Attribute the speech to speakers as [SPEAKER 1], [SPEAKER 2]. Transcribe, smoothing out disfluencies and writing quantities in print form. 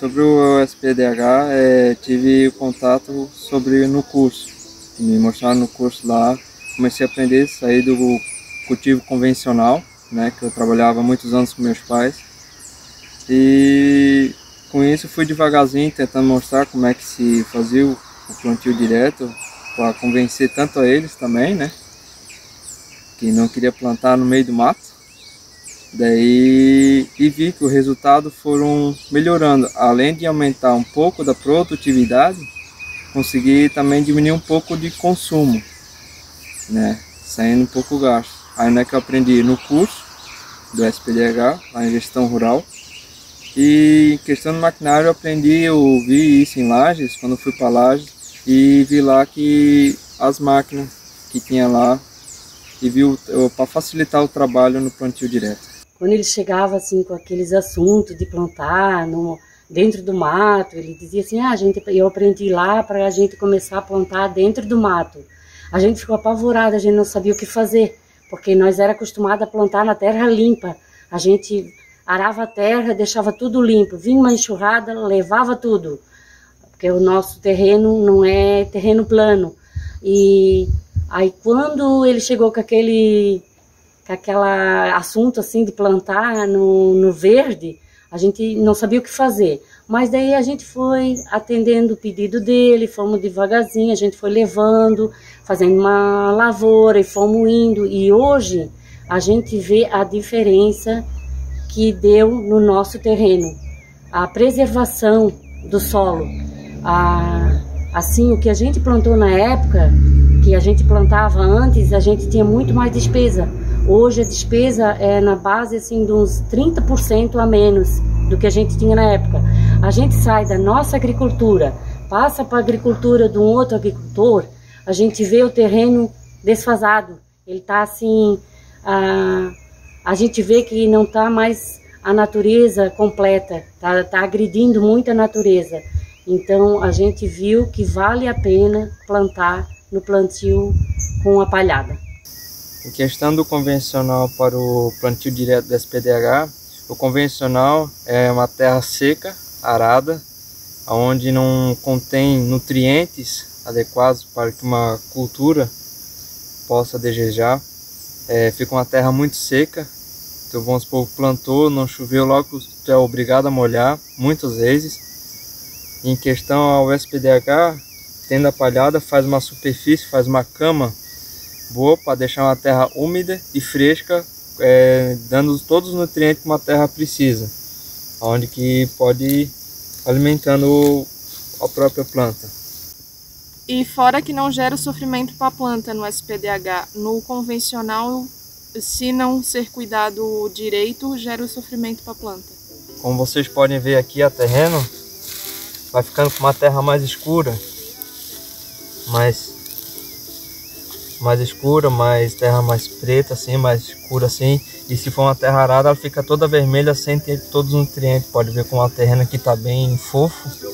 [SPEAKER 1] sobre o SPDH, tive contato no curso. Me mostraram no curso lá, comecei a aprender, sair do cultivo convencional, né, que eu trabalhava há muitos anos com meus pais. E com isso fui devagarzinho tentando mostrar como é que se fazia o plantio direto, para convencer tanto a eles também, né, que não queria plantar no meio do mato. Daí vi que o resultado foram melhorando, além de aumentar um pouco da produtividade, consegui também diminuir um pouco de consumo, né, saindo um pouco o gasto. Aí não é que eu aprendi no curso do SPDH, lá em gestão rural, e em questão do maquinário eu aprendi, eu vi isso em Lages, quando eu fui para Lages, e vi lá que as máquinas que tinha lá, e vi para facilitar o trabalho no plantio direto.
[SPEAKER 2] Quando ele chegava assim com aqueles assuntos de plantar dentro do mato, ele dizia assim, eu aprendi lá para a gente começar a plantar dentro do mato. A gente ficou apavorado, a gente não sabia o que fazer, porque nós era acostumado a plantar na terra limpa. A gente arava a terra, deixava tudo limpo, vinha uma enxurrada, levava tudo, porque o nosso terreno não é terreno plano. E aí quando ele chegou com aquele assunto assim de plantar no verde, a gente não sabia o que fazer. Mas daí a gente foi atendendo o pedido dele, fomos devagarzinho, a gente foi levando, fazendo uma lavoura e fomos indo. E hoje a gente vê a diferença que deu no nosso terreno. A preservação do solo. Assim, o que a gente plantou na época, que a gente plantava antes, a gente tinha muito mais despesa. Hoje a despesa é na base assim, de uns 30% a menos do que a gente tinha na época. A gente sai da nossa agricultura, passa para a agricultura de um outro agricultor, a gente vê o terreno desfasado. Ele está assim, a gente vê que não está mais a natureza completa, tá agredindo muito a natureza. Então a gente viu que vale a pena plantar no plantio com a palhada.
[SPEAKER 1] Em questão do convencional para o plantio direto do SPDH, o convencional é uma terra seca, arada, onde não contém nutrientes adequados para que uma cultura possa desejar. Fica uma terra muito seca, então vamos supor, plantou, não choveu, logo tu é obrigado a molhar, muitas vezes. Em questão ao SPDH, tendo a palhada, faz uma superfície, faz uma cama boa para deixar uma terra úmida e fresca, dando todos os nutrientes que uma terra precisa, onde que pode ir alimentando a própria planta.
[SPEAKER 3] E fora que não gera o sofrimento para a planta no SPDH, no convencional, se não ser cuidado direito, gera o sofrimento para a planta.
[SPEAKER 1] Como vocês podem ver aqui, a terreno vai ficando com uma terra mais escura, mais escura, terra mais preta, assim, mais escura assim. E se for uma terra arada, ela fica toda vermelha sem ter todos os nutrientes. Pode ver como a terreno aqui está bem fofo.